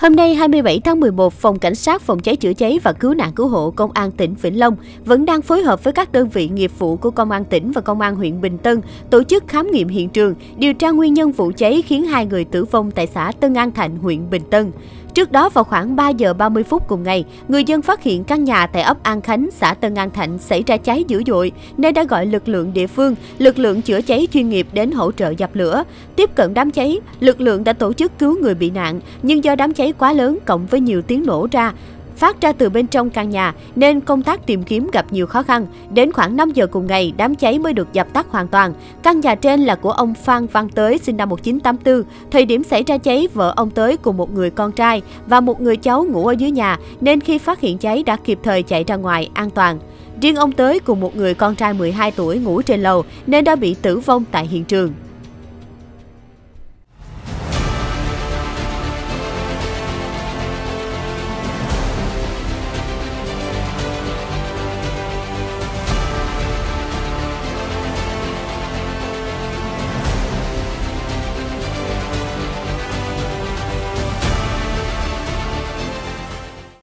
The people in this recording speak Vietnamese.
Hôm nay 27 tháng 11, Phòng Cảnh sát Phòng cháy chữa cháy và Cứu nạn Cứu hộ Công an tỉnh Vĩnh Long vẫn đang phối hợp với các đơn vị nghiệp vụ của Công an tỉnh và Công an huyện Bình Tân tổ chức khám nghiệm hiện trường, điều tra nguyên nhân vụ cháy khiến 2 người tử vong tại xã Tân An Thạnh, huyện Bình Tân. Trước đó vào khoảng 3 giờ 30 phút cùng ngày, người dân phát hiện căn nhà tại ấp An Khánh, xã Tân An Thạnh xảy ra cháy dữ dội nên đã gọi lực lượng địa phương, lực lượng chữa cháy chuyên nghiệp đến hỗ trợ dập lửa. Tiếp cận đám cháy, lực lượng đã tổ chức cứu người bị nạn, nhưng do đám cháy quá lớn cộng với nhiều tiếng nổ phát ra từ bên trong căn nhà nên công tác tìm kiếm gặp nhiều khó khăn. Đến khoảng 5 giờ cùng ngày, đám cháy mới được dập tắt hoàn toàn. Căn nhà trên là của ông Phan Văn Tới, sinh năm 1984. Thời điểm xảy ra cháy, vợ ông Tới cùng một người con trai và một người cháu ngủ ở dưới nhà, nên khi phát hiện cháy đã kịp thời chạy ra ngoài an toàn. Riêng ông Tới cùng một người con trai 12 tuổi ngủ trên lầu nên đã bị tử vong tại hiện trường.